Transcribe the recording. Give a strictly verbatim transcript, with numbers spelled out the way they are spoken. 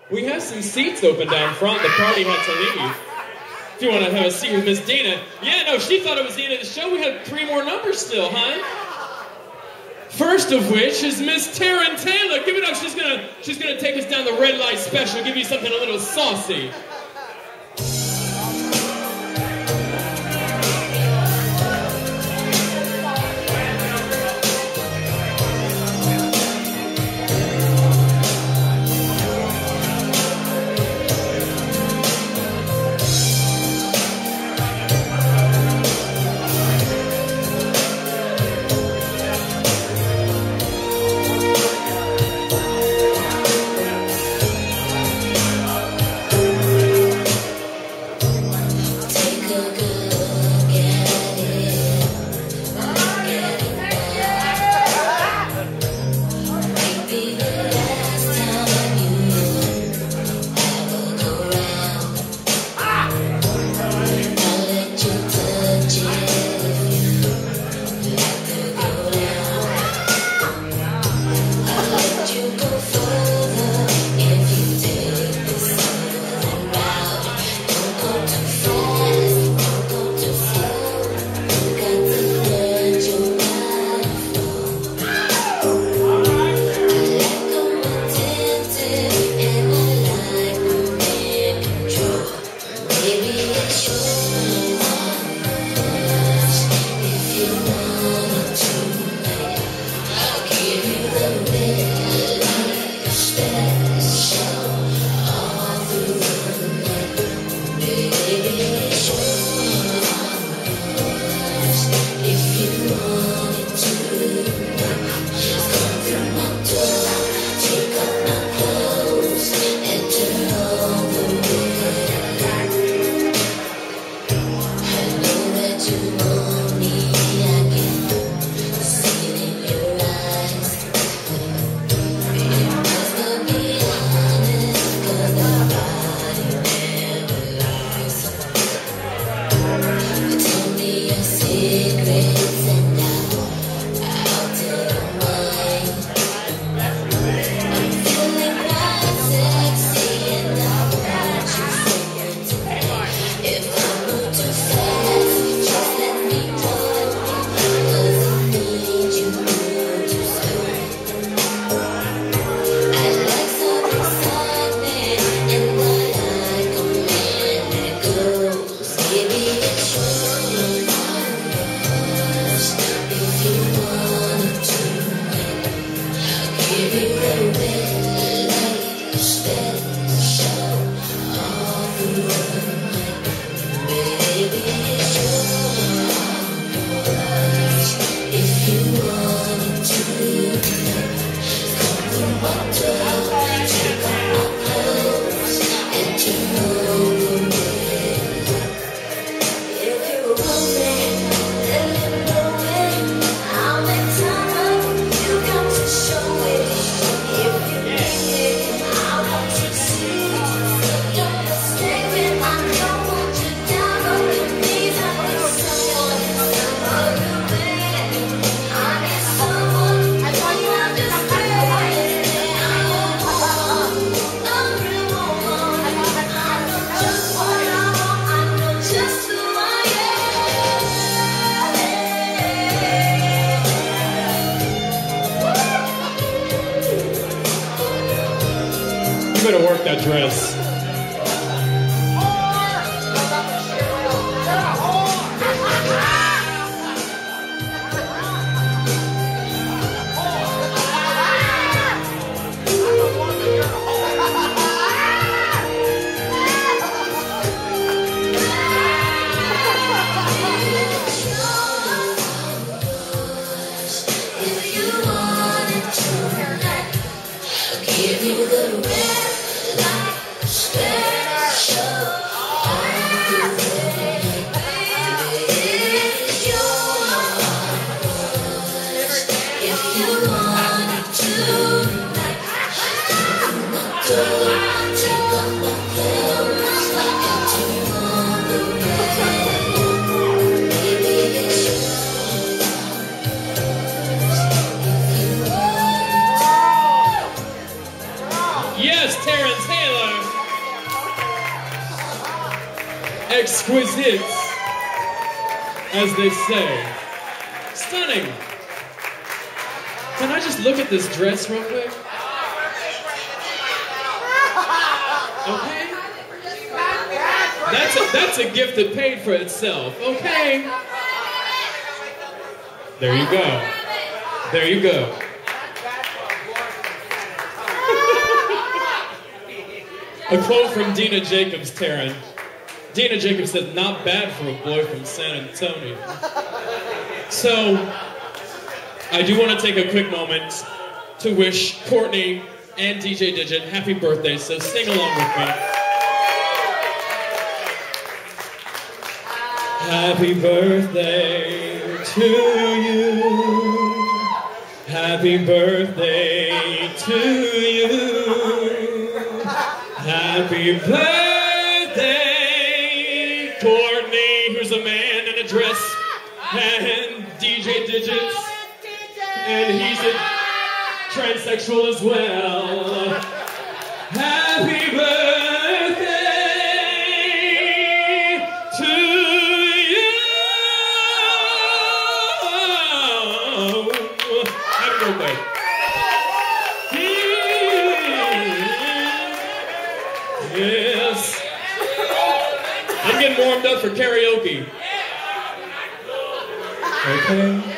We have some seats open down front. The party had to leave. If you want to have a seat with Miss Dina. Yeah, no, she thought it was the end of the show. We had three more numbers still, huh? First of which is Miss Taryn Taylor. Give it up. She's gonna, she's gonna take us down the red light special. Give you something a little saucy. You better work that dress. Give you the red light special. Yes, Terrence Taylor. exquisite, as they say. Stunning. Can I just look at this dress real quick? Okay. That's a, that's a gift that paid for itself. Okay. There you go. There you go. A quote from Dina Jacobs, Taryn. Dina Jacobs said, "Not bad for a boy from San Antonio." So, I do want to take a quick moment to wish Courtney and D J Digit happy birthday, so sing along with me. Happy birthday to you. Happy birthday to you. Happy birthday, Courtney, who's a man in a dress, and D J Digits, and he's a transsexual as well. Happy birthday to you. Happy birthday. Yes. I'm getting warmed up for karaoke. Okay.